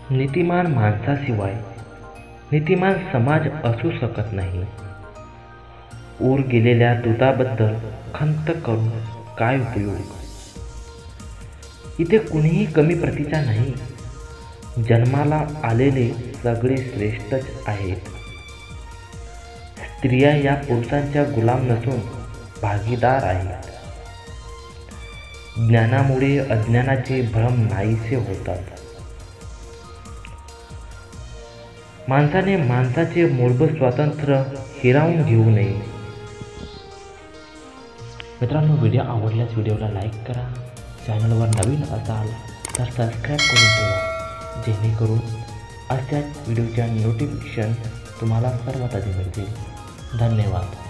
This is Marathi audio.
नीतिमान माणसाशिवाय नीतिमान समाज असू शकत नाही. ऊर गेलेल्या दूताबद्दल खंत करून काय उपयोग. इथे कुणीही कमी प्रतीचा नाही. जन्माला आलेले सगळे श्रेष्ठच आहेत. स्त्रिया या पुरुषांच्या गुलाम नसून भागीदार आहेत. ज्ञानामुळे अज्ञानाचे भ्रम नाहीसे होतात. माणसाने माणसाचे मूलभूत स्वातंत्र्य हिरावून घेऊ नये. मित्रांनो, व्हिडिओ आवडल्यास व्हिडिओला लाईक करा. चॅनलवर नवीन असाल तर सबस्क्राईब करून ठेवा, जेणेकरून अशाच व्हिडिओच्या नोटिफिकेशन तुम्हाला सर्वात आधी मिळतील. धन्यवाद.